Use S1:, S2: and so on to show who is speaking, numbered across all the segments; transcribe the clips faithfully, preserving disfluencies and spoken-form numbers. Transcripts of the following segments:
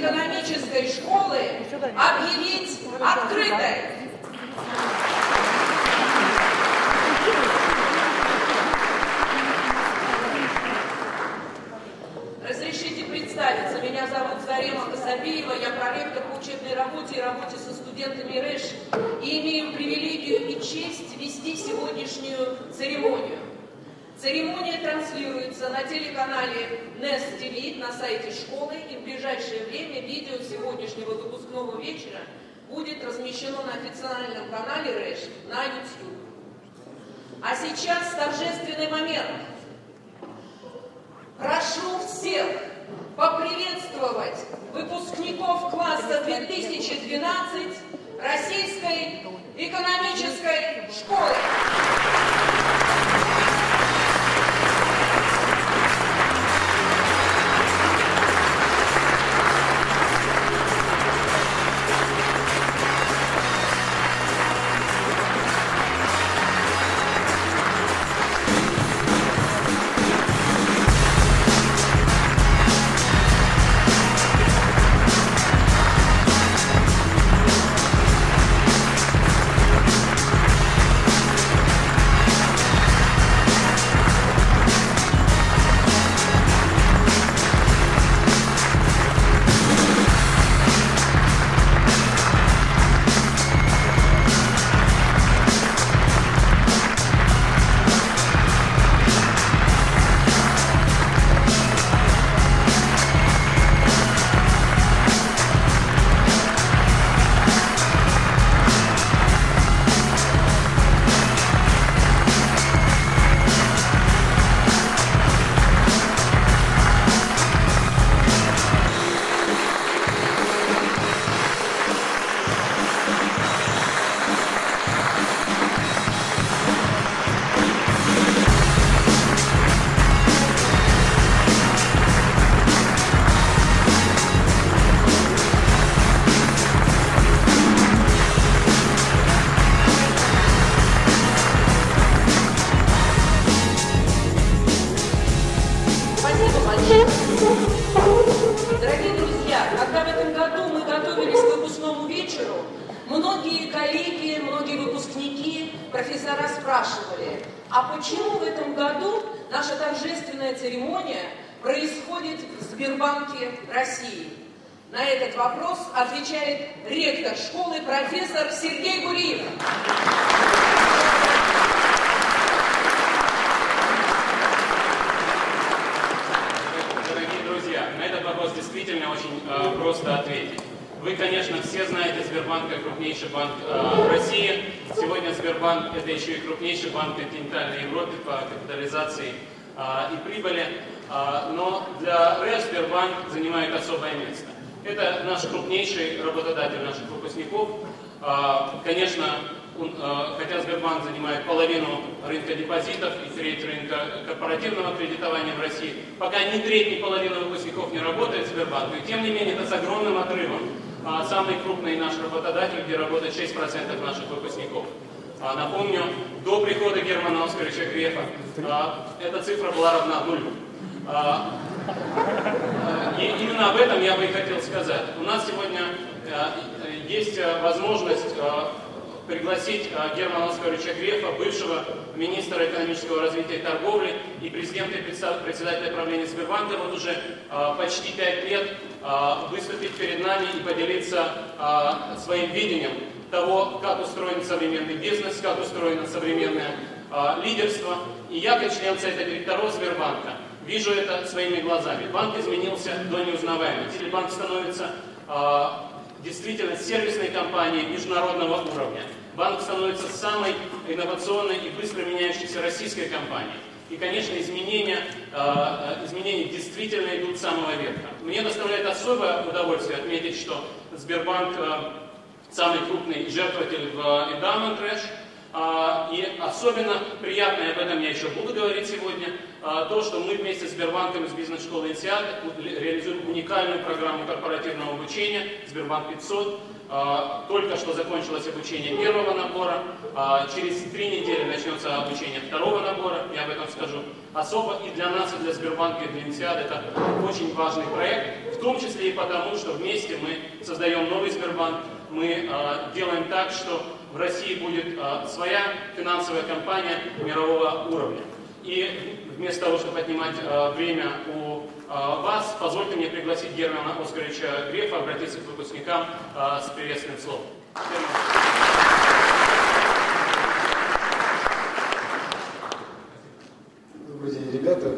S1: экономической школы объявить открытой. Разрешите представиться. Меня зовут Зарема Касабиева, я проректор по учебной работе и работе со студентами РЭШ и имею привилегию и честь вести сегодняшнюю церемонию. Церемония транслируется на телеканале НЕС ТВ на сайте школы, и в ближайшее время видео сегодняшнего выпускного вечера будет размещено на официальном канале РЭШ на YouTube. А сейчас торжественный момент. Прошу всех поприветствовать выпускников класса две тысячи двенадцать Российской экономической школы. Дорогие друзья, когда в этом году мы готовились к выпускному вечеру, многие коллеги, многие выпускники, профессора спрашивали, а почему в этом году наша торжественная церемония происходит в Сбербанке России? На этот вопрос отвечает ректор школы профессор Сергей Гуриев.
S2: Действительно очень э, просто ответить. Вы, конечно, все знаете Сбербанк как крупнейший банк э, России. Сегодня Сбербанк это еще и крупнейший банк континентальной Европы по капитализации э, и прибыли. Э, но для РЭШ Сбербанк занимает особое место. Это наш крупнейший работодатель наших выпускников. Э, конечно, он, э, хотя Сбербанк занимает половину рынка депозитов и треть рынка корпоративного кредитования в России, пока ни треть, ни половина выпускников не работает в Сбербанке, тем не менее это с огромным отрывом. Э, самый крупный наш работодатель, где работает шесть процентов наших выпускников. Э, напомню, до прихода Германа Оскаровича Грефа э, эта цифра была равна нулю. Э, э, и именно об этом я бы и хотел сказать. У нас сегодня э, есть возможность э, пригласить Германа Оскаровича Грефа, бывшего министра экономического развития и торговли и президента и председателя правления Сбербанка, вот уже э, почти пять лет э, выступить перед нами и поделиться э, своим видением того, как устроен современный бизнес, как устроено современное э, лидерство. И я, как член совета директоров Сбербанка, вижу это своими глазами. Банк изменился до неузнаваемости. Банк становится э, действительно сервисной компанией международного уровня. Банк становится самой инновационной и быстро меняющейся российской компанией. И, конечно, изменения, э, изменения действительно идут с самого верха. Мне доставляет особое удовольствие отметить, что Сбербанк э, самый крупный жертвователь в Endowment РЭШ. И особенно приятно, и об этом я еще буду говорить сегодня, то, что мы вместе с Сбербанком и с бизнес-школой ИНСЕАД реализуем уникальную программу корпоративного обучения Сбербанк пятьсот. Только что закончилось обучение первого набора, через три недели начнется обучение второго набора, я об этом скажу. Особо и для нас, и для Сбербанка, и для ИНСЕАД это очень важный проект, в том числе и потому, что вместе мы создаем новый Сбербанк, мы делаем так, что в России будет своя финансовая компания мирового уровня. И вместо того, чтобы отнимать время у вас, позвольте мне пригласить Германа Оскаровича Грефа обратиться к выпускникам с приветственным словом.
S3: Добрый день, ребята.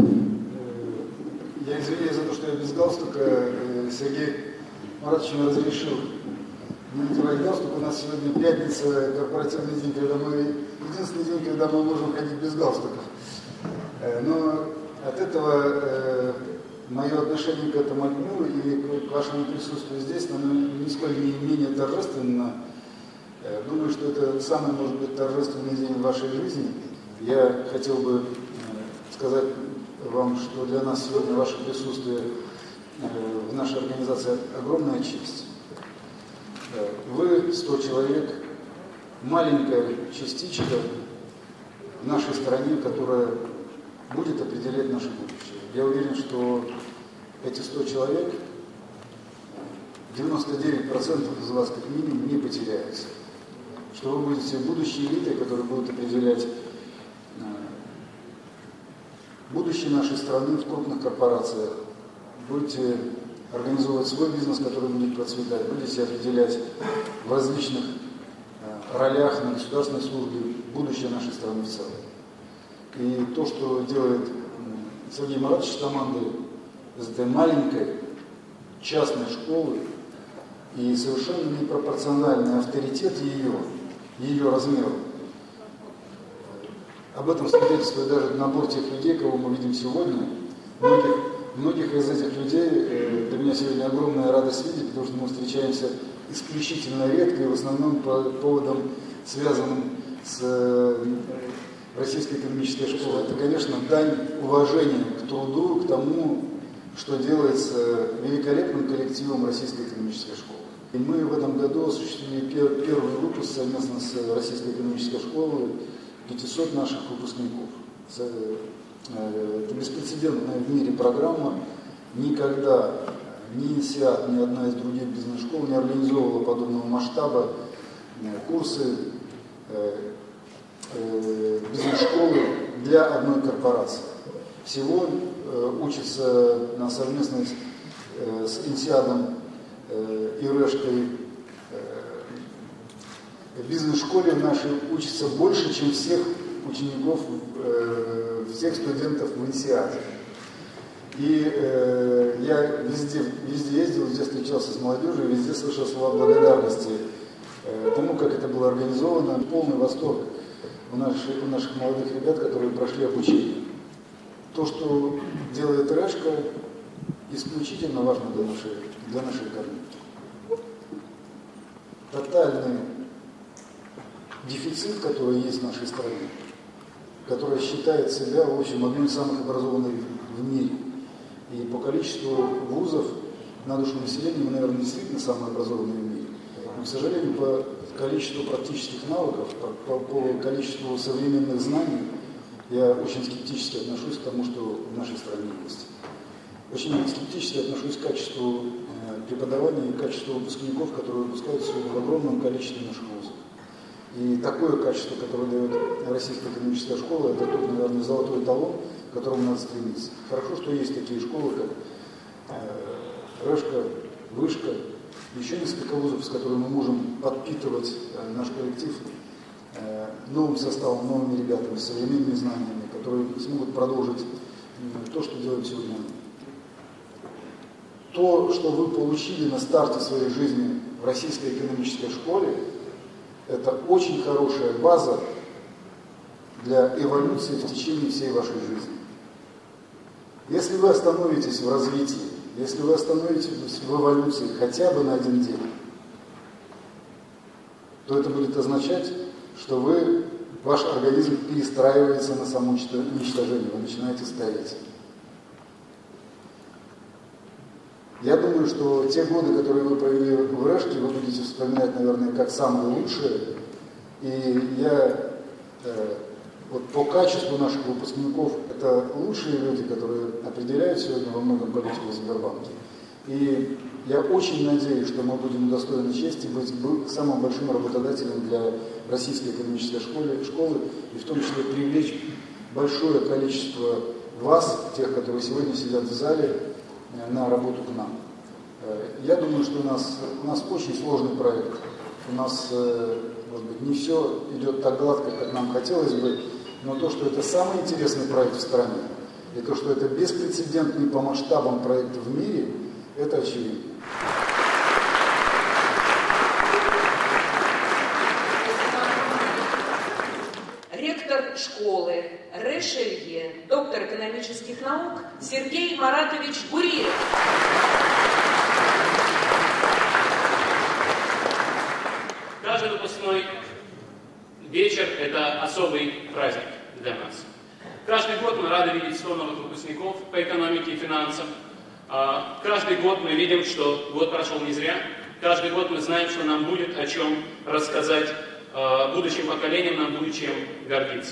S3: Я извиняюсь за то, что я без галстука. Сергей Маратович мне разрешил не надевать галстук. У нас сегодня пятница, корпоративный день, когда мы единственный день, когда мы можем ходить без галстуков. Но от этого э, мое отношение к этому дню и к вашему присутствию здесь, оно нисколько не менее торжественно. Э, думаю, что это самый, может быть, торжественный день в вашей жизни. Я хотел бы э, сказать вам, что для нас сегодня ваше присутствие э, в нашей организации огромная честь. Э, вы, сто человек, маленькая частичка в нашей стране, которая будет определять наше будущее. Я уверен, что эти сто человек, девяносто девять процентов из вас как минимум не потеряются. Что вы будете будущей элитой, которая будет определять будущее нашей страны в крупных корпорациях. Будете организовывать свой бизнес, который будет процветать. Будете определять в различных ролях на государственной службе будущее нашей страны в целом. И то, что делает Сергей Маратович с командой из этой маленькой частной школы, и совершенно непропорциональный авторитет ее, ее размеру. Об этом свидетельствует даже набор тех людей, кого мы видим сегодня. Многих, многих из этих людей для меня сегодня огромная радость видеть, потому что мы встречаемся исключительно редко и в основном по поводам, связанным с Российской экономической школы. Это, конечно, дань уважения к труду, к тому, что делается великолепным коллективом Российской экономической школы. И мы в этом году осуществили пер, первый выпуск совместно с Российской экономической школой пятисот наших выпускников. Это беспрецедентная в мире программа. Никогда ни ИНСЕАД, ни одна из других бизнес-школ не организовывала подобного масштаба курсы бизнес-школы для одной корпорации. Всего э, учатся на совместной э, с ИНСЕАДом э, и РЭШкой э, в бизнес-школе нашей учатся больше, чем всех учеников, э, всех студентов в ИНСЕАДе. И э, я везде, везде ездил, везде встречался с молодежью, везде слышал слова благодарности э, тому, как это было организовано. Полный восторг у наших, у наших молодых ребят, которые прошли обучение. То, что делает РЭШка, исключительно важно для нашей, для нашей экономики. Тотальный дефицит, который есть в нашей стране, которая считает себя, в общем, одной из самых образованных в мире. И по количеству вузов на душу населения мы, наверное, действительно самые образованные в мире. Но, к сожалению, по количеству практических навыков, по, по количеству современных знаний, я очень скептически отношусь к тому, что в нашей стране есть. Очень скептически отношусь к качеству э, преподавания и качеству выпускников, которые выпускаются в огромном количестве наших вузов. И такое качество, которое дает Российская экономическая школа, это тот, наверное, золотой талон, к которому надо стремиться. Хорошо, что есть такие школы, как э, РЭШка, Вышка, еще несколько вузов, с которыми мы можем подпитывать э, наш коллектив э, новым составом, новыми ребятами, современными знаниями, которые смогут продолжить э, то, что делаем сегодня. То, что вы получили на старте своей жизни в Российской экономической школе, это очень хорошая база для эволюции в течение всей вашей жизни. Если вы остановитесь в развитии, если вы остановитесь в эволюции хотя бы на один день, то это будет означать, что вы, ваш организм перестраивается на самоуничтожение, вы начинаете стареть. Я думаю, что те годы, которые вы провели в Решке, вы будете вспоминать, наверное, как самые лучшие. И я э, вот по качеству наших выпускников, это лучшие люди, которые определяют сегодня во многом политику в Сбербанке. И я очень надеюсь, что мы будем удостоены чести быть самым большим работодателем для российской экономической школы, школы и в том числе привлечь большое количество вас, тех, которые сегодня сидят в зале, на работу к нам. Я думаю, что у нас, у нас очень сложный проект. У нас, может быть, не все идет так гладко, как нам хотелось бы, но то, что это самый интересный проект в стране, и то, что это беспрецедентный по масштабам проект в мире, это очевидно.
S1: Ректор школы Решелье, доктор экономических наук Сергей Маратович Гуриев.
S2: Каждый выпускной вечер – это особый праздник для нас. Каждый год мы рады видеть сто новых выпускников по экономике и финансам. Каждый год мы видим, что год прошел не зря. Каждый год мы знаем, что нам будет о чем рассказать будущим поколениям, нам будет чем гордиться.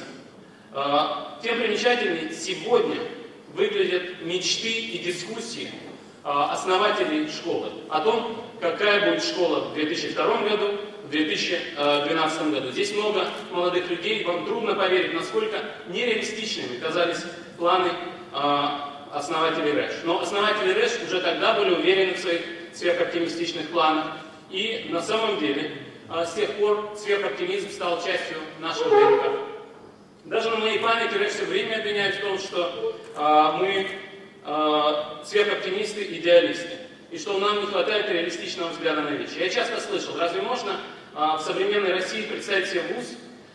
S2: Тем примечательнее сегодня выглядят мечты и дискуссии основателей школы о том, какая будет школа в две тысячи втором году, в две тысячи двенадцатом году. Здесь много молодых людей, вам трудно поверить, насколько нереалистичными казались планы основателей РЭШ. Но основатели РЭШ уже тогда были уверены в своих сверхоптимистичных планах. И на самом деле с тех пор сверхоптимизм стал частью нашего ДНК. Даже на моей памяти РЭШ все время обвиняют в том, что мы сверхоптимисты, идеалисты. И что нам не хватает реалистичного взгляда на вещи. Я часто слышал, разве можно в современной России представить себе вуз,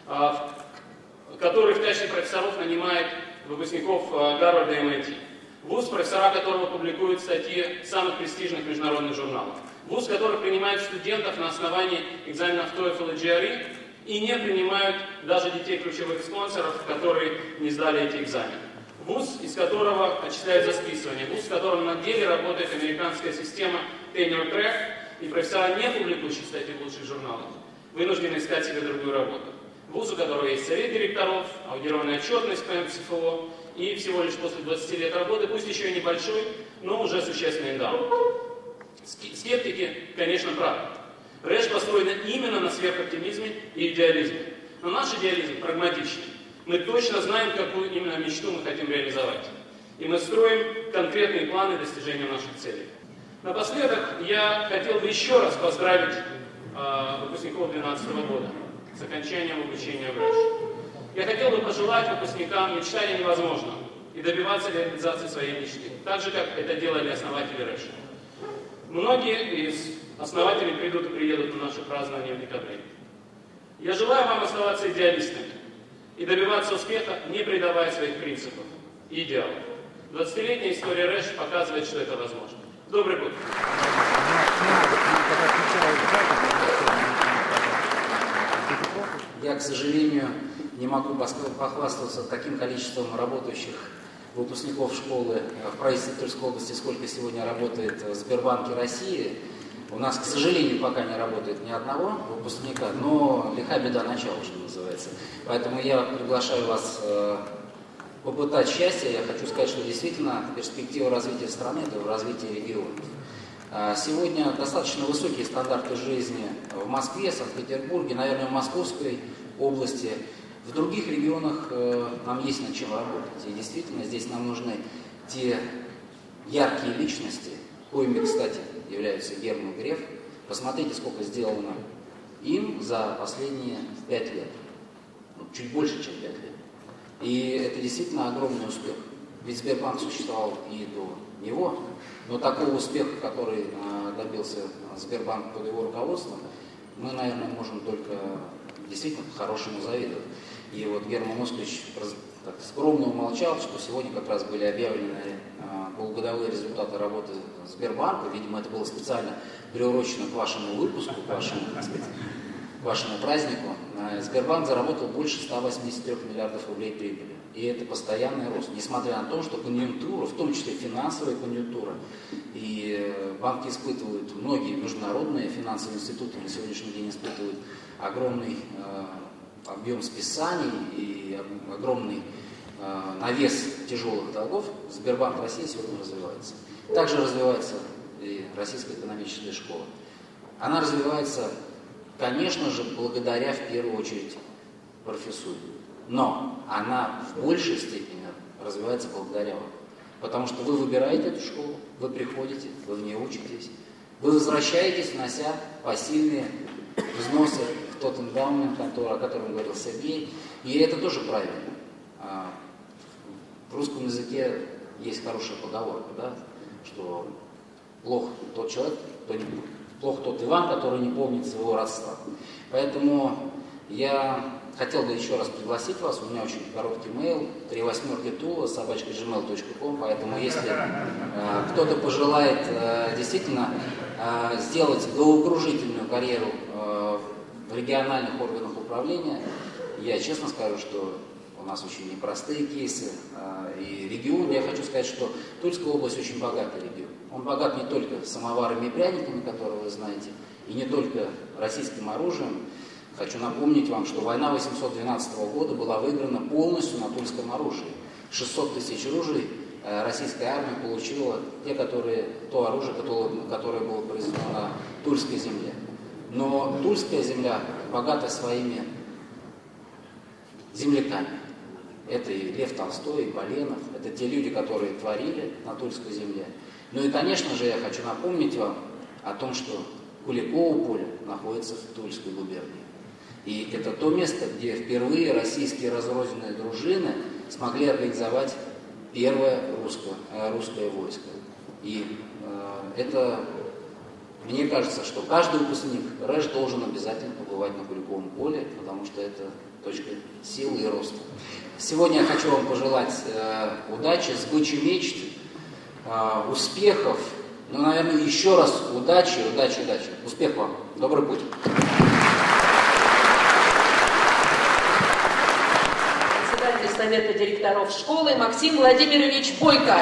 S2: который в качестве профессоров нанимает выпускников Гарварда и эм ай ти? Вуз, профессора которого публикуют статьи самых престижных международных журналов. Вуз, который принимает студентов на основании экзаменов TOEFL и джи ар и и не принимают даже детей ключевых спонсоров, которые не сдали эти экзамены. Вуз, из которого отчисляют за списывание. Вуз, в котором на деле работает американская система Tenure Track, и профессора, не публикующие статьи в лучших журналах, вынуждены искать себе другую работу. Вуз, у которого есть совет директоров, аудированная отчетность по эм эс эф о, и всего лишь после двадцати лет работы, пусть еще и небольшой, но уже существенный эндаумент. Скептики, конечно, правы. РЭШ построена именно на сверхоптимизме и идеализме. Но наш идеализм прагматичный. Мы точно знаем, какую именно мечту мы хотим реализовать. И мы строим конкретные планы достижения наших целей. Напоследок я хотел бы еще раз поздравить э, выпускников две тысячи двенадцатого года с окончанием обучения в РЭШ. Я хотел бы пожелать выпускникам мечтать о невозможном и добиваться реализации своей мечты, так же, как это делали основатели РЭШ. Многие из основателей придут и приедут на наше празднование в декабре. Я желаю вам оставаться идеалистами и добиваться успеха, не предавая своих принципов и идеалов. двадцатилетняя история РЭШ показывает, что это возможно. Добрый путь!
S4: Я, к сожалению, не могу похвастаться таким количеством работающих выпускников школы в правительстве Тульской области, сколько сегодня работает в Сбербанке России. У нас, к сожалению, пока не работает ни одного выпускника, но лиха беда начала, что называется. Поэтому я приглашаю вас э, попытать счастье. Я хочу сказать, что действительно перспектива развития страны – это в развитии регионов. Э, сегодня достаточно высокие стандарты жизни в Москве, Санкт-Петербурге, наверное, в Московской области. В других регионах э, нам есть над чем работать. И действительно здесь нам нужны те яркие личности, коими, кстати, является Герман Греф. Посмотрите, сколько сделано им за последние пять лет. Ну, чуть больше, чем пять лет. И это действительно огромный успех. Ведь Сбербанк существовал и до него, но такого успеха, который э, добился Сбербанк под его руководством, мы, наверное, можем только действительно по-хорошему завидовать. И вот Герман Оскарович так скромно умолчал, что сегодня как раз были объявлены э, полугодовые результаты работы Сбербанка. Видимо, это было специально приурочено к вашему выпуску, к вашему, так сказать, к вашему празднику, Сбербанк заработал больше ста восьмидесяти трёх миллиардов рублей прибыли. И это постоянный рост, несмотря на то, что конъюнктура, в том числе финансовая конъюнктура, и банки испытывают, многие международные финансовые институты на сегодняшний день испытывают огромный э, объем списаний и огромный э, навес тяжелых долгов, Сбербанк России сегодня развивается. Также развивается и Российская экономическая школа. Она развивается, конечно же, благодаря, в первую очередь, профессуре. Но она в большей степени развивается благодаря вам. Потому что вы выбираете эту школу, вы приходите, вы в ней учитесь, вы возвращаетесь, внося пассивные взносы в тот эндаумент, о котором говорил Сергей. И это тоже правильно. В русском языке есть хорошая поговорка, да, что плох тот человек, кто не, плох тот Иван, который не помнит своего родства. Поэтому я хотел бы еще раз пригласить вас. У меня очень короткий мейл три восьмерки тула собачка джимейл точка ком. Поэтому если э, кто-то пожелает э, действительно э, сделать головокружительную карьеру э, в региональных органах управления, я честно скажу, что у нас очень непростые кейсы. Э, и регион, я хочу сказать, что Тульская область очень богатый регион. Он богат не только самоварами и пряниками, которые вы знаете, и не только российским оружием. Хочу напомнить вам, что война восемьсот двенадцатого года была выиграна полностью на тульском оружии. шестьсот тысяч ружей российская армия получила, те, которые, то оружие, которое, которое было произведено на тульской земле. Но тульская земля богата своими земляками. Это и Лев Толстой, и Поленов, это те люди, которые творили на тульской земле. Ну и, конечно же, я хочу напомнить вам о том, что Куликово поле находится в Тульской губернии. И это то место, где впервые российские разрозненные дружины смогли организовать первое русское, русское войско. И э, это, мне кажется, что каждый выпускник РЭШ должен обязательно побывать на Куликовом поле, потому что это точка силы и роста. Сегодня я хочу вам пожелать э, удачи, сбычи мечт, э, успехов, ну, наверное, еще раз удачи, удачи, удачи. Успех вам. Добрый путь.
S1: Совета директоров школы Максим Владимирович Бойко.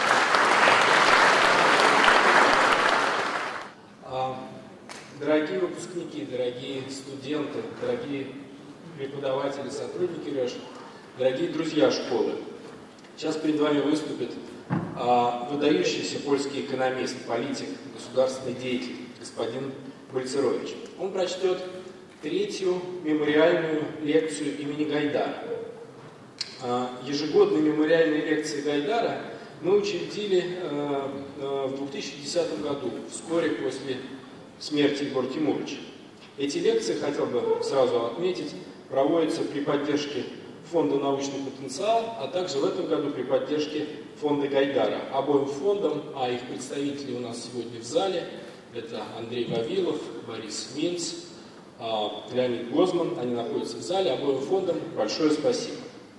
S5: Дорогие выпускники, дорогие студенты, дорогие преподаватели, сотрудники РЭШ, дорогие друзья школы, сейчас перед вами выступит а, выдающийся польский экономист, политик, государственный деятель господин Бальцерович. Он прочтет третью мемориальную лекцию имени Гайдара. Ежегодные мемориальные лекции Гайдара мы учредили в две тысячи десятом году, вскоре после смерти Егора Тимуровича. Эти лекции, хотел бы сразу отметить, проводятся при поддержке Фонда «Научный потенциал», а также в этом году при поддержке Фонда Гайдара. Обоим фондам, а их представители у нас сегодня в зале, это Андрей Вавилов, Борис Минц, Леонид Гозман, они находятся в зале. Обоим фондам большое спасибо.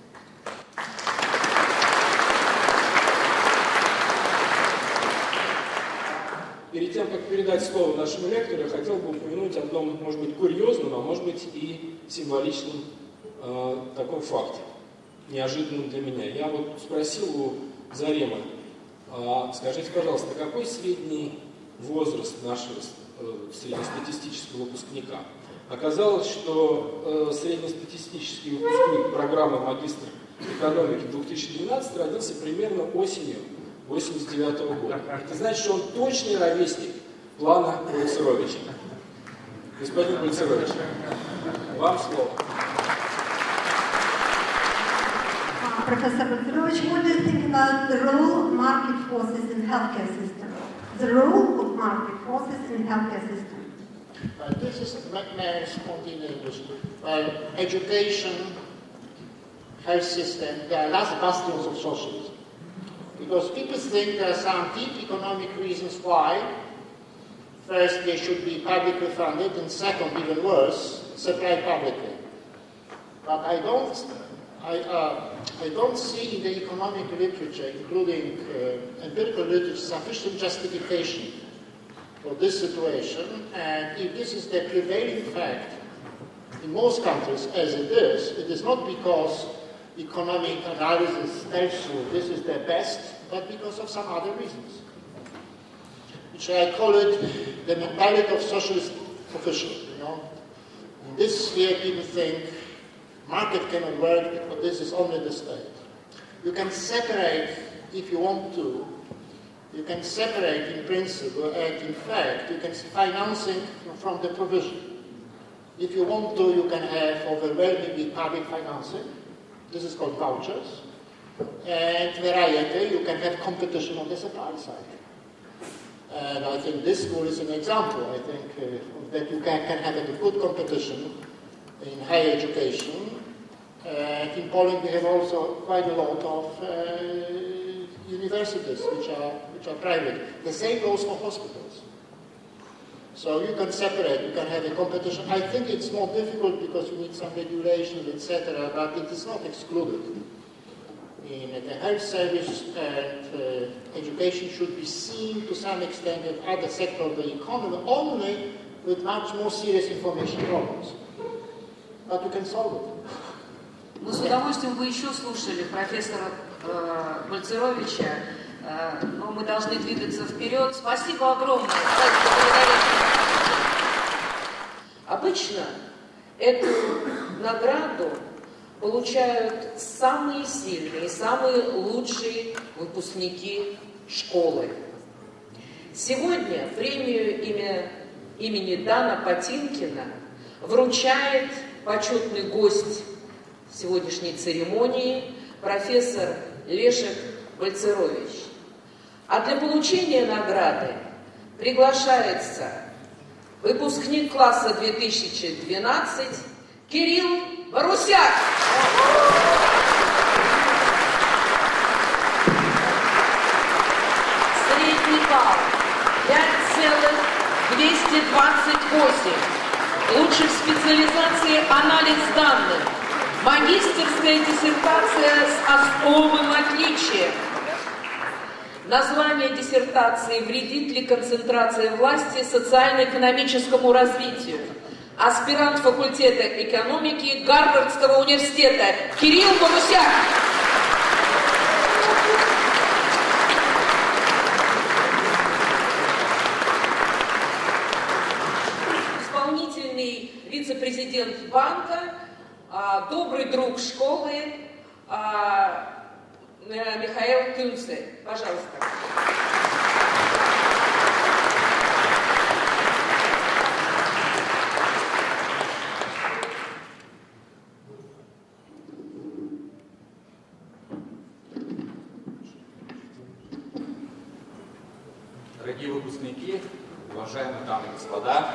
S5: Перед тем, как передать слово нашему лектору, я хотел бы упомянуть о одном, может быть, курьезном, а может быть и символичном э, таком факте, неожиданном для меня. Я вот спросил у Зарема, э, скажите, пожалуйста, какой средний возраст нашего э, среднестатистического выпускника? Оказалось, что э, среднестатистический выпускник программы магистр экономики две тысячи двенадцатого родился примерно осенью восемьдесят девятого года. Это значит, что он точный ровесник плана Бальцеровича. Господин Бальцерович, вам слово.
S6: Professor Bальцерович, what do you think about the role of market forces in healthcare system? The role of market forces in healthcare system.
S7: Uh, this is may I respond in English? Well, education, health system, they are last bastions of socialism. Because people think there are some deep economic reasons why. First, they should be publicly funded, and second, even worse, supplied publicly. But I don't, I, uh, I don't see in the economic literature, including uh, empirical literature, sufficient justification for this situation. And if this is the prevailing fact, in most countries as it is, it is not because economic analysis tells you this is the best, but because of some other reasons. Which I call it the mentality of socialist official, you know. In this sphere people think market cannot work because this is only the state. You can separate, if you want to, you can separate in principle and in fact you can see financing from the provision. If you want to, you can have overwhelmingly public financing. This is called vouchers. And variety, you can have competition on the supply side. And I think this school is an example, I think, uh, that you can, can have a good competition in higher education. And in Poland we have also quite a lot of uh, universities which are, which are private. The same goes for hospitals. So you can separate, you can have a competition. I think it's more difficult because you need some regulations, et cetera, but it is not excluded. In the health service and uh, education should be seen to some extent in other sectors of the economy, only with much more serious information problems. But you can solve it.
S1: Мы с удовольствием бы еще слушали профессора э, Бальцеровича, э, но мы должны двигаться вперед. Спасибо огромное. Обычно эту награду получают самые сильные, самые лучшие выпускники школы. Сегодня премию имя, имени Дана Потинкина вручает почетный гость сегодняшней церемонии профессор Лешек Бальцерович. А для получения награды приглашается выпускник класса две тысячи двенадцать Кирилл Борусяк. Средний балл пять целых двести двадцать восемь. Лучший в специализации анализ данных. Магистерская диссертация с особым отличием. Название диссертации «Вредит ли концентрация власти социально-экономическому развитию?» Аспирант факультета экономики Гарвардского университета Кирилл Борусяк. Исполнительный вице-президент банка, добрый друг школы Михаил Кюнце. Пожалуйста.
S8: Дорогие выпускники, уважаемые дамы и господа,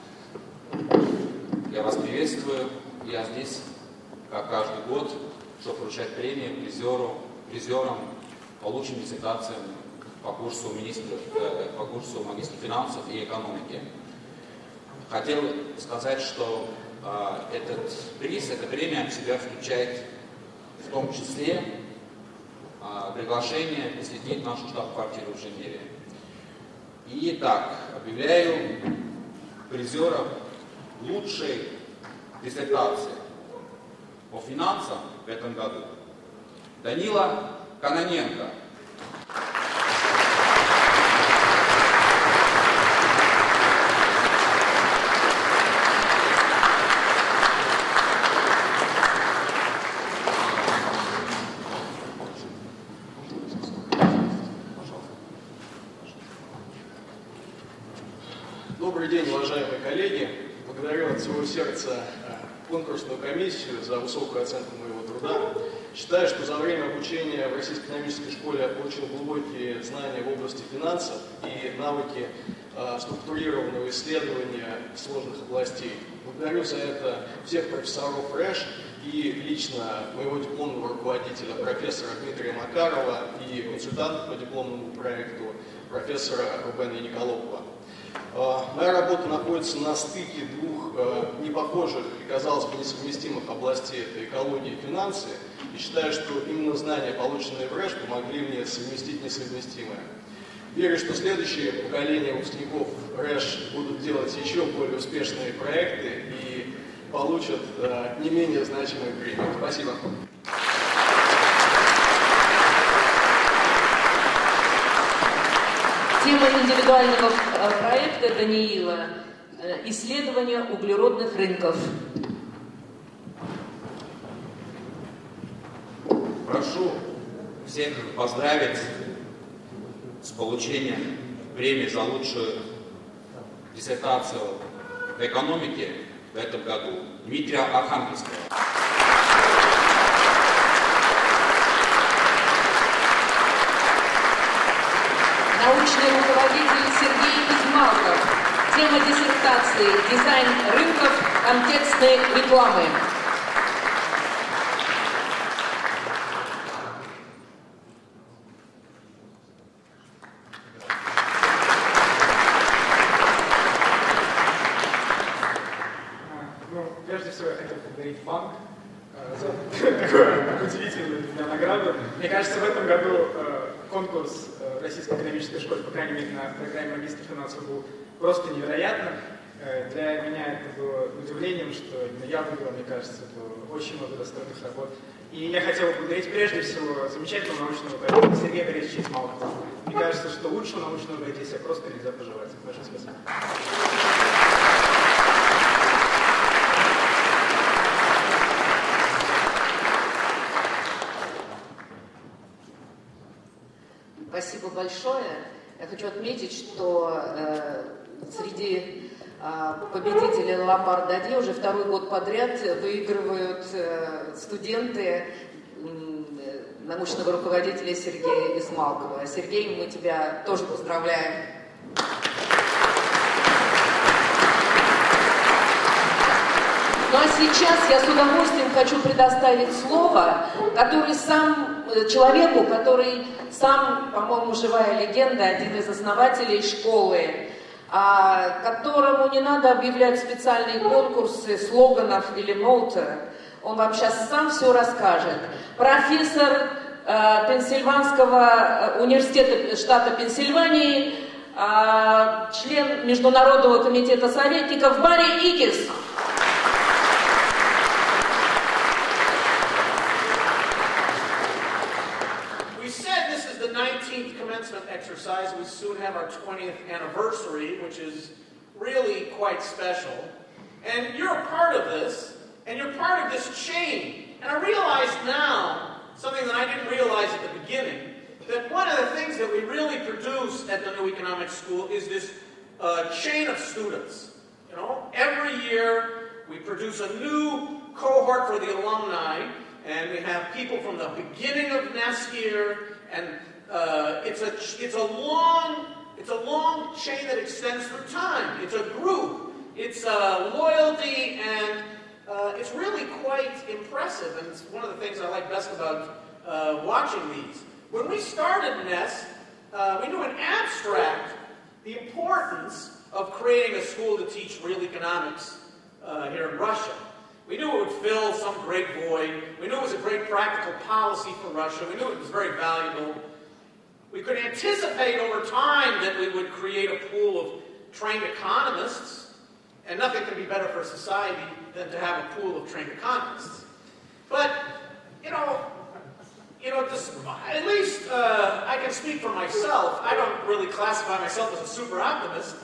S8: я вас приветствую. Я здесь, как каждый год, чтобы вручать премии призеру, призерам, полученным диссертациям по курсу, министра, э, по курсу магистра финансов и экономики. Хотел сказать, что э, этот приз, эта премия в себя включает в том числе э, приглашение посетить нашу штаб-квартиру в Женеве. Итак, объявляю призеров лучшей диссертации по финансам в этом году. Данила Кононенко.
S9: Добрый день, уважаемые коллеги. Благодарю от всего сердца конкурсную комиссию за высокую оценку моего труда. Считаю, что за время обучения в Российской экономической школе я получил глубокие знания в области финансов и навыки э, структурированного исследования сложных областей. Благодарю за это всех профессоров РЭШ и лично моего дипломного руководителя, профессора Дмитрия Макарова, и консультанта по дипломному проекту, профессора Рубена Николопова. Моя работа находится на стыке двух э, непохожих и, казалось бы, несовместимых областей — это экология и финансы, и считаю, что именно знания, полученные в РЭШ, помогли мне совместить несовместимое. Верю, что следующие поколения выпускников РЭШ будут делать еще более успешные проекты и получат э, не менее значимые премии. Спасибо.
S1: Тема индивидуального проекта Даниила – исследование углеродных рынков.
S8: Прошу всех поздравить с получением премии за лучшую диссертацию в экономике в этом году Дмитрия Архангельского.
S1: Научный руководитель Сергей Измалков. Тема диссертации «Дизайн рынков контекстной рекламы».
S10: Ну, прежде всего, я хотел поблагодарить банк за такую удивительную для меня награду. Мне кажется, в этом году конкурс в Российской экономической школе, по крайней мере, на программе магистра финансов, был просто невероятным. Для меня это было удивлением, что именно я выиграл, мне кажется, было очень много достойных работ. И я хотел бы поблагодарить прежде всего замечательного научного руководителя Сергея Борисовича Измалкова. Мне кажется, что лучшего научного руководителя просто нельзя пожелать. Большое спасибо.
S1: Спасибо большое. Я хочу отметить, что э, среди э, победителей Ломбард-Дадье уже второй год подряд выигрывают э, студенты э, научного руководителя Сергея Измалкова. Сергей, мы тебя тоже поздравляем. Ну а сейчас я с удовольствием хочу предоставить слово, который сам, человеку, который сам, по-моему, живая легенда, один из основателей школы, а, которому не надо объявлять специальные конкурсы слоганов или мотто. Он вам сейчас сам все расскажет. Профессор э, Пенсильванского университета штата Пенсильвании, э, член Международного комитета советников Барри Икис.
S11: nineteenth commencement exercise. We soon have our twentieth anniversary, which is really quite special. And you're a part of this, and you're part of this chain. And I realize now, something that I didn't realize at the beginning, that one of the things that we really produce at the New Economics School is this uh, chain of students. You know, every year we produce a new cohort for the alumni, and we have people from the beginning of N E S here, and Uh, it's a it's a long it's a long chain that extends through time. It's a group. It's uh, loyalty, and uh, it's really quite impressive. And it's one of the things I like best about uh, watching these. When we started N E S, uh, we knew in abstract the importance of creating a school to teach real economics uh, here in Russia. We knew it would fill some great void. We knew it was a great practical policy for Russia. We knew it was very valuable. We could anticipate over time that we would create a pool of trained economists, and nothing could be better for society than to have a pool of trained economists. But, you know, you know, this, at least uh, I can speak for myself. I don't really classify myself as a super optimist.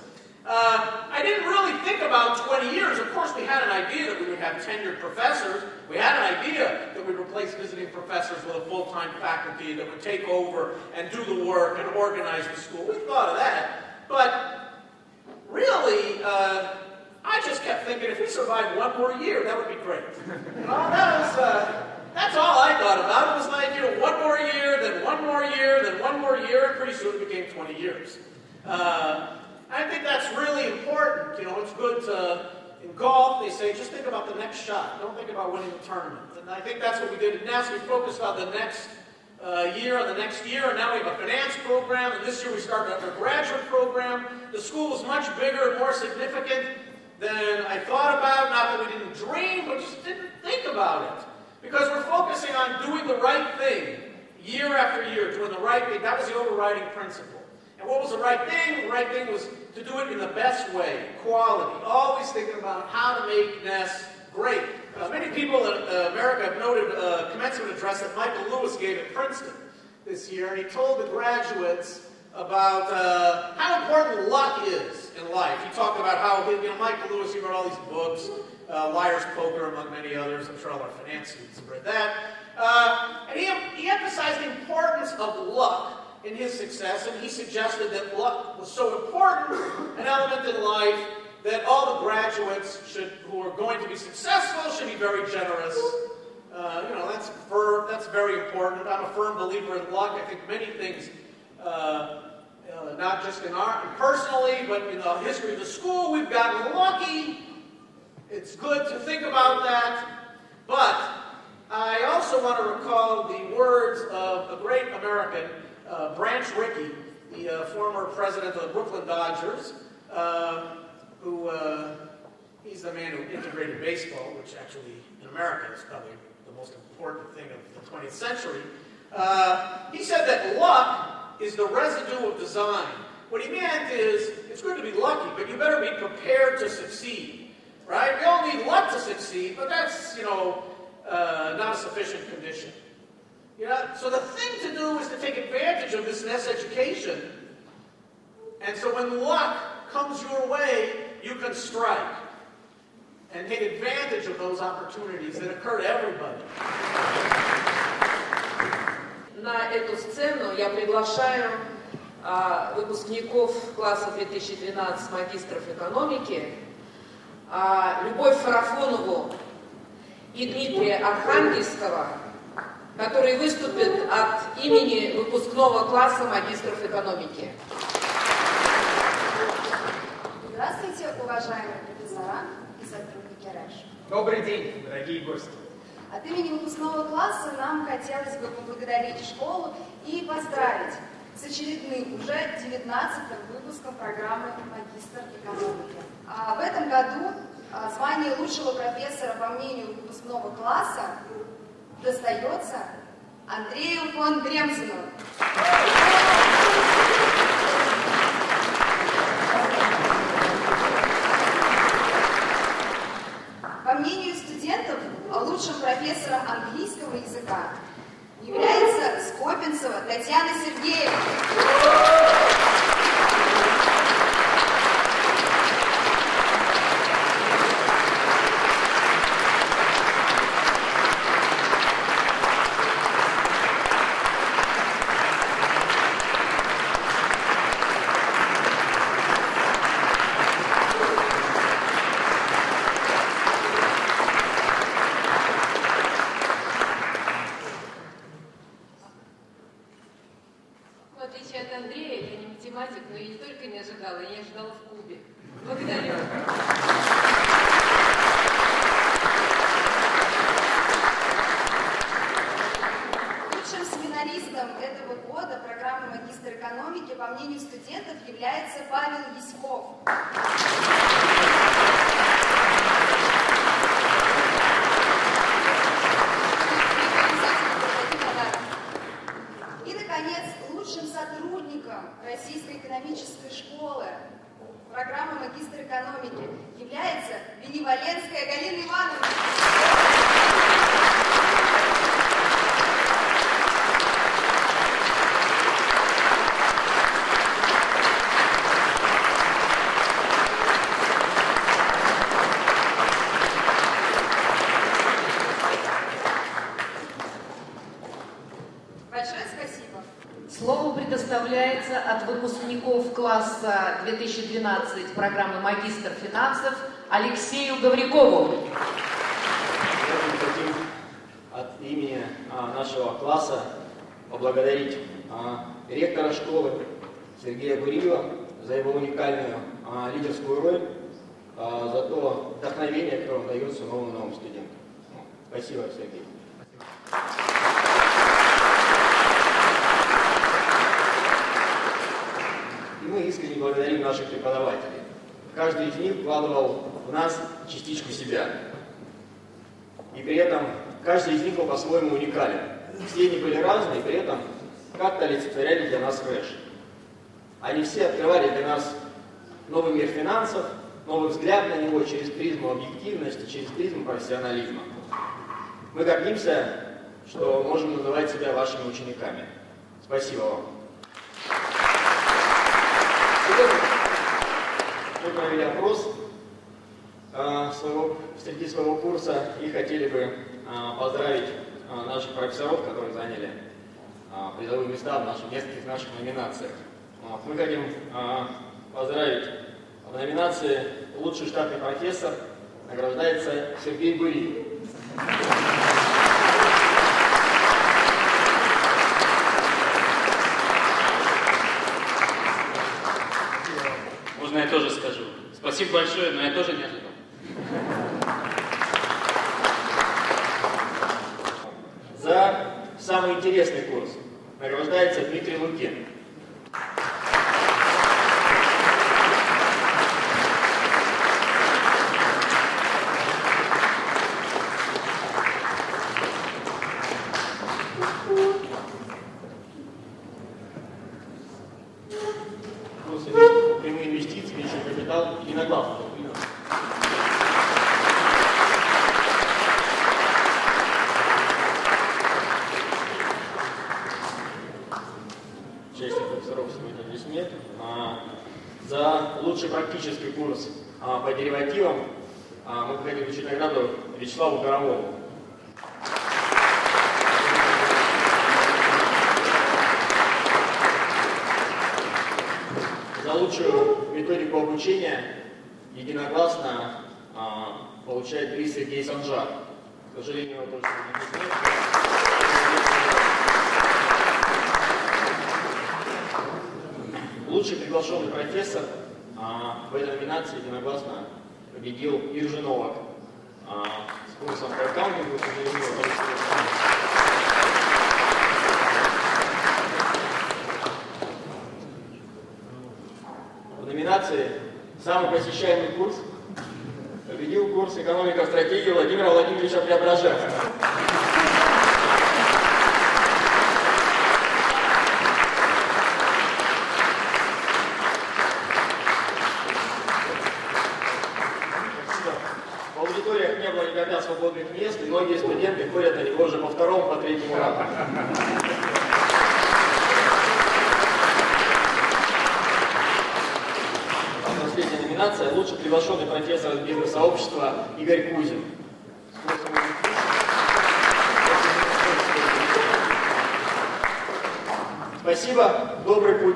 S11: Uh, I didn't really think about twenty years. Of course, we had an idea that we would have tenured professors. We had an idea that we'd replace visiting professors with a full-time faculty that would take over and do the work and organize the school. We thought of that. But really, uh, I just kept thinking, if we survived one more year, that would be great. You know, that was, uh, that's all I thought about. It was like, you know, one more year, then one more year, then one more year, and pretty soon it became twenty years. Uh, I think that's really important. You know, it's good to, in golf, they say, just think about the next shot. Don't think about winning the tournament. And I think that's what we did at N E S. We focused on the next uh, year, on the next year, and now we have a finance program, and this year we started an undergraduate program. The school is much bigger and more significant than I thought about. Not that we didn't dream, but just didn't think about it. Because we're focusing on doing the right thing, year after year, doing the right thing. That was the overriding principle. And what was the right thing? The right thing was to do it in the best way, quality. Always thinking about how to make N E S great. Uh, many people in uh, America have noted a commencement address that Michael Lewis gave at Princeton this year, and he told the graduates about uh, how important luck is in life. He talked about how, you know, Michael Lewis, he wrote all these books, uh, Liar's Poker, among many others. I'm sure all our finance students have read that. Uh, and he, he emphasized the importance of luck in his success, and he suggested that luck was so important an element in life that all the graduates should, who are going to be successful should be very generous. Uh, you know, that's, firm, that's very important. I'm a firm believer in luck. I think many things, uh, uh, not just in our, personally, but in the history of the school, we've gotten lucky. It's good to think about that. But I also want to recall the words of a great American, uh, Branch Rickey, the uh, former president of the Brooklyn Dodgers, uh, who, uh, he's the man who integrated baseball, which actually in America is probably the most important thing of the twentieth century. Uh, he said that luck is the residue of design. What he meant is, it's good to be lucky, but you better be prepared to succeed, right? We all need luck to succeed, but that's, you know, uh, not a sufficient condition. You know, so the thing to do is to take advantage of this nest education, and so when luck comes your way, you can strike and take advantage of those opportunities that occur to everybody.
S1: На эту сцену я приглашаю а, выпускников класса две тысячи двенадцать магистров экономики, а, Любовь Фарафонову и Дмитрия Архангельского, которые выступят от имени выпускного класса магистров экономики.
S12: Здравствуйте, уважаемые профессора и сотрудники РЭШ.
S10: Добрый день, дорогие гости.
S12: От имени выпускного класса нам хотелось бы поблагодарить школу и поздравить с очередным, уже девятнадцатым выпуском программы «Магистр экономики». А в этом году звание лучшего профессора, по мнению выпускного класса, достается Андрею фон Дремзину. По мнению студентов, лучшим профессором английского языка является Скопинцева Татьяна Сергеевна.
S1: От выпускников класса две тысячи двенадцать программы «Магистр финансов» Алексею Гаврякову.
S13: Мы хотим от имени а, нашего класса поблагодарить а, ректора школы Сергея Гуриева за его уникальную а, лидерскую роль, а, за то вдохновение, которое он дается новым новым студентам. Спасибо, Сергей. Мы искренне благодарим наших преподавателей. Каждый из них вкладывал в нас частичку себя. И при этом каждый из них был по-своему уникален. Все они были разные, при этом как-то олицетворяли для нас РЭШ. Они все открывали для нас новый мир финансов, новый взгляд на него через призму объективности, через призму профессионализма. Мы гордимся, что можем называть себя вашими учениками. Спасибо вам. Сегодня мы провели опрос э, своего, среди своего курса и хотели бы э, поздравить э, наших профессоров, которые заняли э, призовые места в наших, нескольких наших номинациях. Вот. Мы хотим э, поздравить в номинации «Лучший штатный профессор» награждается Сергей Гуриев.
S2: Можно я тоже скажу? Спасибо большое, но я тоже не ожидал.
S13: За самый интересный курс награждается Дмитрий Лукин. Прямые инвестиции, венчурный капитал, единогласно. Части профессоров сегодня здесь нет. А, за лучший практический курс а, по деривативам а, мы хотели вручить награду Вячеславу Горовому. За лучшую методику обучения единогласно а, получает приз Сергей Санжар. К сожалению, его тоже здесь нет. Лучший приглашенный профессор а, в этой номинации единогласно победил Иржи Новак а, с курсом по аккаунтингу. В номинации «Самый посещаемый курс» победил курс «Экономика в стратегии» Владимира Владимировича Преображенского. В аудиториях не было никогда свободных мест, и многие студенты ходят на него уже по второму, по третьему разу. Последняя номинация «Лучший приглашенный профессор из бизнес-сообщества» Игорь Кузин. Спасибо, добрый путь.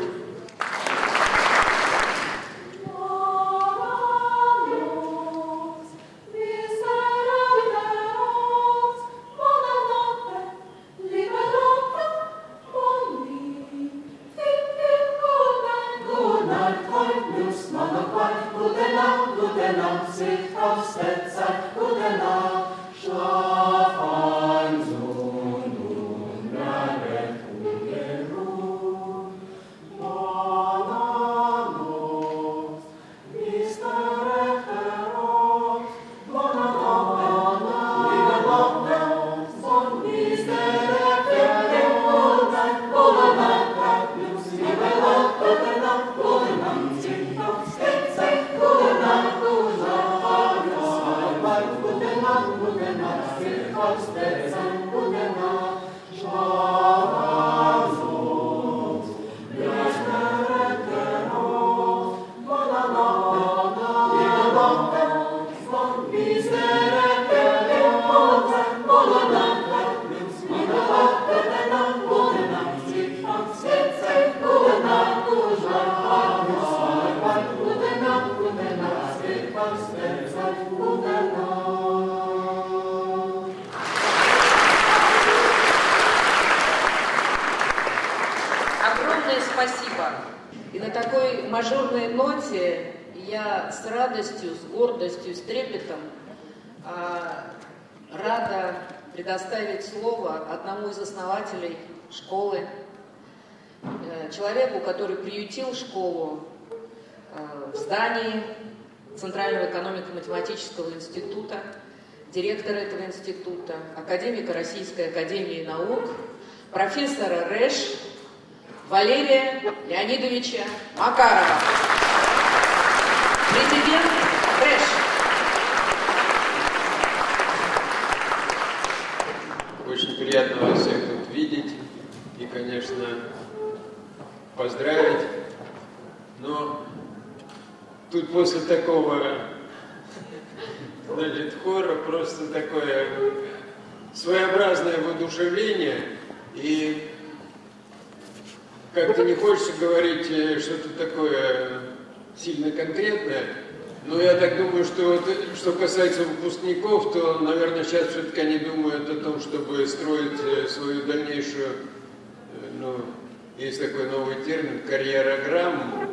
S1: Огромное спасибо. И на такой мажорной ноте я с радостью, с гордостью, с трепетом а, рада предоставить слово одному из основателей школы, человеку, который приютил школу в здании Центрального экономико-математического института, директора этого института, академика Российской академии наук, профессора РЭШ Валерия Леонидовича Макарова. Президент
S14: приятно вас всех тут видеть и, конечно, поздравить. Но тут после такого, значит, хора просто такое своеобразное воодушевление, и как-то не хочется говорить что-то такое сильно конкретное, но я так думаю, что вот, что касается выпускников, то, наверное, сейчас все-таки они думают о том, чтобы строить свою дальнейшую, ну, есть такой новый термин, карьерограмму.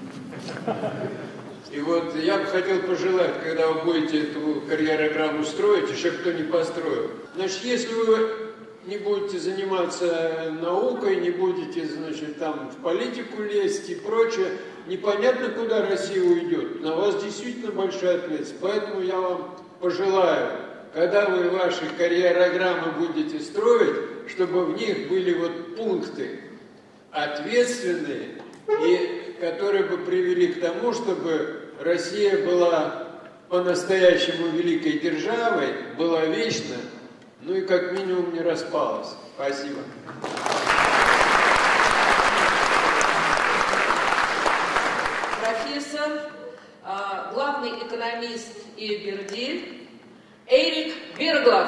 S14: И вот я бы хотел пожелать, когда вы будете эту карьерограмму строить, еще кто не построил. Значит, если вы не будете заниматься наукой, не будете, значит, там в политику лезть и прочее, непонятно, куда Россия уйдет. На вас действительно большая ответственность. Поэтому я вам пожелаю, когда вы ваши карьерограммы будете строить, чтобы в них были вот пункты ответственные, и которые бы привели к тому, чтобы Россия была по-настоящему великой державой, была вечна, ну и как минимум не распалась. Спасибо.
S1: Профессор, главный экономист ИЭБРД Эрик Берглов.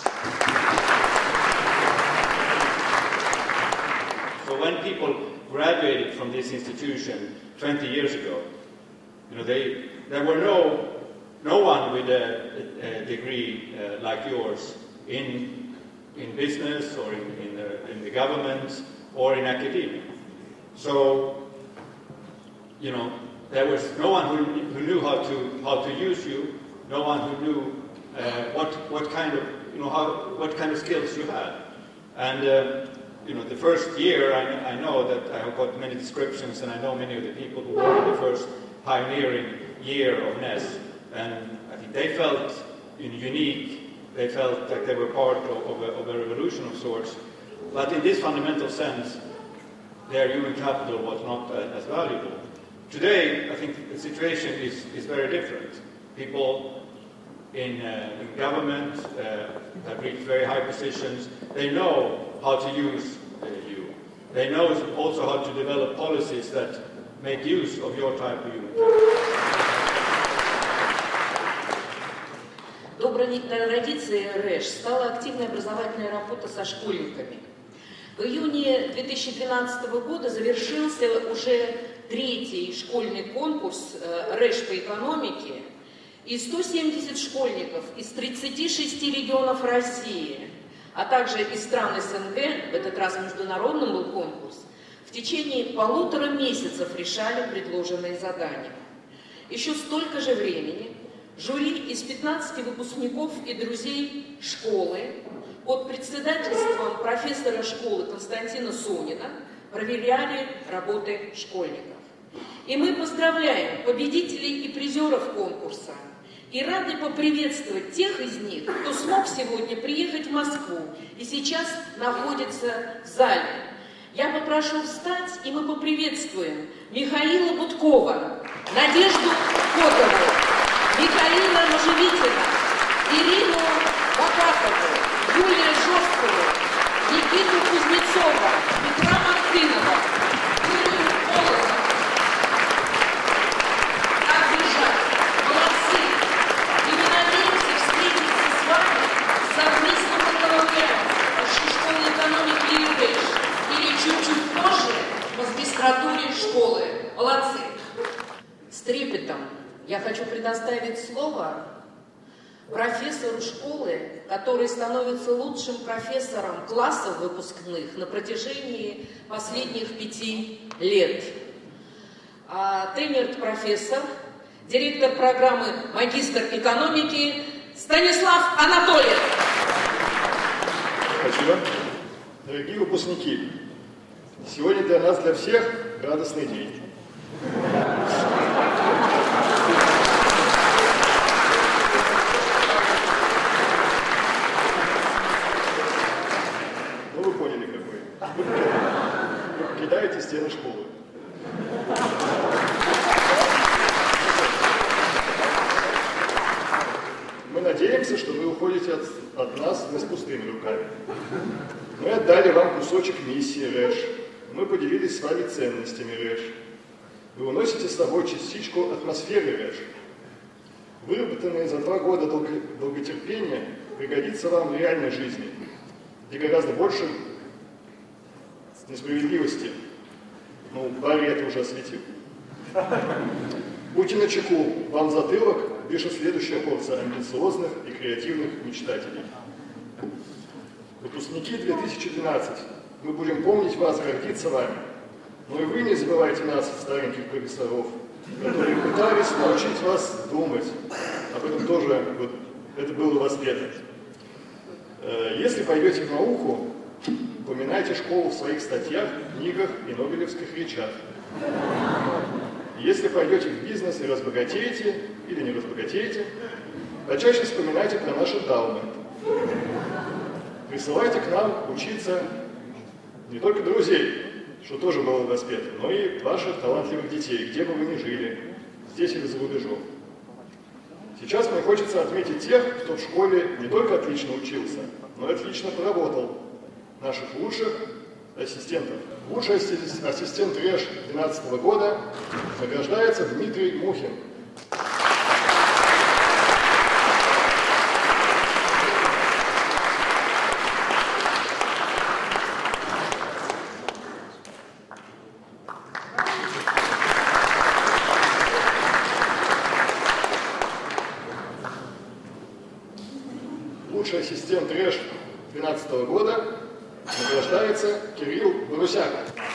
S15: So when people graduated from this institution twenty years ago, you know, they, there were no, no one with a, a degree uh, like yours in, in business or in, in, the, in the government or in academia. So, you know, there was no one who, who knew how to, how to use you, no one who knew uh, what, what kind of, you know, how, what kind of skills you had. And, uh, you know, the first year, I, I know that I have got many descriptions, and I know many of the people who were in the first pioneering year of N E S, and I think they felt, you know, unique, they felt like they were part of, of, a, of a revolution of sorts, but in this fundamental sense, their human capital was not uh, as valuable. Today, I think the situation is, is very different. People in, uh, in government uh, have reached very high positions. They know how to use uh, you. They know also how to develop policies that make use of your type of human capital.
S1: Доброй традицией РЭШ стала активная образовательная работа со школьниками. В июне две тысячи двенадцатого года завершился уже третий школьный конкурс РЭШ по экономике, и сто семьдесят школьников из тридцати шести регионов России, а также из стран СНГ, в этот раз международным был конкурс, в течение полутора месяцев решали предложенные задания. Еще столько же времени жюри из пятнадцати выпускников и друзей школы под председательством профессора школы Константина Сонина проверяли работы школьников. И мы поздравляем победителей и призеров конкурса и рады поприветствовать тех из них, кто смог сегодня приехать в Москву и сейчас находится в зале. Я попрошу встать, и мы поприветствуем Михаила Будкова, Надежду Котову, Михаила Можевитина, Ирину Бакатову, Юлия Жесткову, Никиту Кузнецова, Петра Мартынова, Юлию Колосову. Как бежать? Молодцы! И мы надеемся встретиться с вами в совместном бакалавриате Высшей школы экономики и РЭШ или чуть-чуть позже в магистратуре школы. Молодцы! С трепетом я хочу предоставить слово профессору школы, который становится лучшим профессором классов выпускных на протяжении последних пяти лет. А тенер-профессор, директор программы «Магистр экономики» Станислав Анатольев.
S16: Спасибо. Дорогие выпускники, сегодня для нас, для всех, радостный день. Ну, вы поняли, какой. Вы, вы покидаете стены школы. Мы надеемся, что вы уходите от, от нас не с пустыми руками. Мы отдали вам кусочек миссии РЭШ. Мы поделились с вами ценностями РЭШ. Вы уносите с собой частичку атмосферы РЭШ. Выработанное за два года долго, долготерпения пригодится вам в реальной жизни, где гораздо больше несправедливости. Ну, Барри это уже осветил. Будьте начеку, вам в затылок дышит следующая порция амбициозных и креативных мечтателей. Выпускники две тысячи двенадцать, мы будем помнить вас, гордиться вами. Но и вы не забывайте нас, стареньких профессоров, которые пытались научить вас думать. Об этом тоже вот, это было воспето. Если пойдете в науку, упоминайте школу в своих статьях, книгах и нобелевских речах. Если пойдете в бизнес и разбогатеете, или не разбогатеете, почаще вспоминайте про наш эндаумент. Присылайте к нам учиться не только друзей, что тоже было воспето, но и ваших талантливых детей, где бы вы ни жили, здесь или за рубежом. Сейчас мне хочется отметить тех, кто в школе не только отлично учился, но и отлично поработал, наших лучших ассистентов. Лучший ассистент РЭШ две тысячи двенадцатого года награждается Дмитрий Мухин. Лучший ассистент РЭШ две тысячи двенадцатого года награждается Кирилл Борусяк.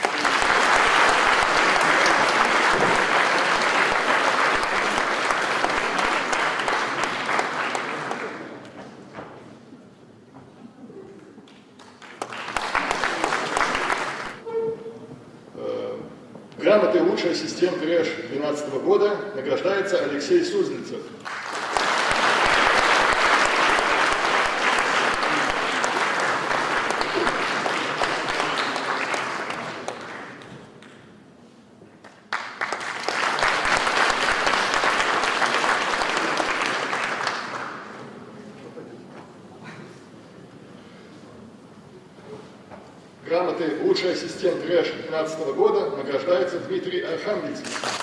S16: Грамотой лучший ассистент РЭШ две тысячи двенадцатого года награждается Алексей Суздальцев. Грамотой лучший ассистент РЭШ две тысячи двенадцатого года награждается Дмитрий Архангельский.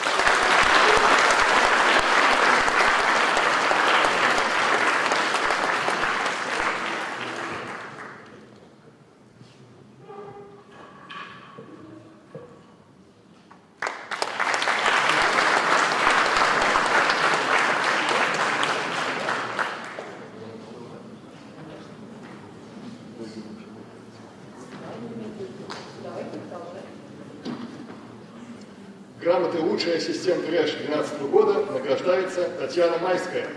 S16: Грамотой лучший ассистент РЭШ две тысячи двенадцатого года награждается Татьяна Майская.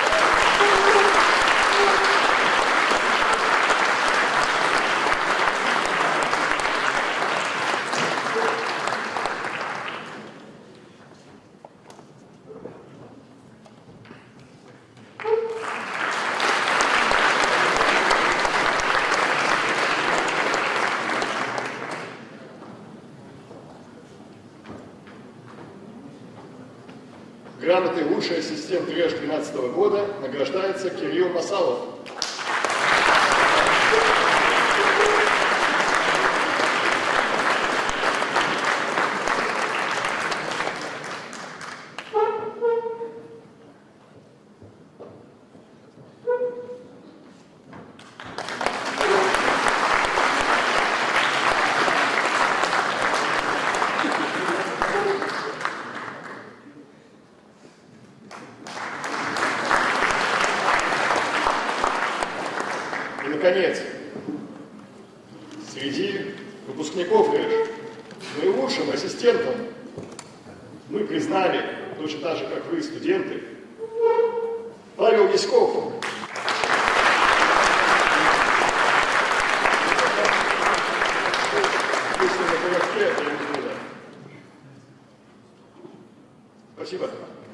S16: Грамотой лучший ассистент РЭШ две тысячи двенадцатого года награждается Кирилл Масалов. Наконец, среди выпускников РЭШ наилучшим ассистентом мы признали, точно так же, как вы, студенты, Павел Яськов. Спасибо.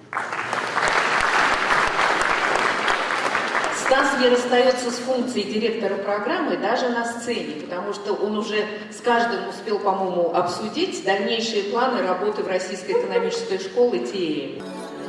S1: Стас не расстается с функцией директора программы даже на сцене, потому что он уже с каждым успел, по-моему, обсудить дальнейшие планы работы в Российской экономической школе ТИЭМ.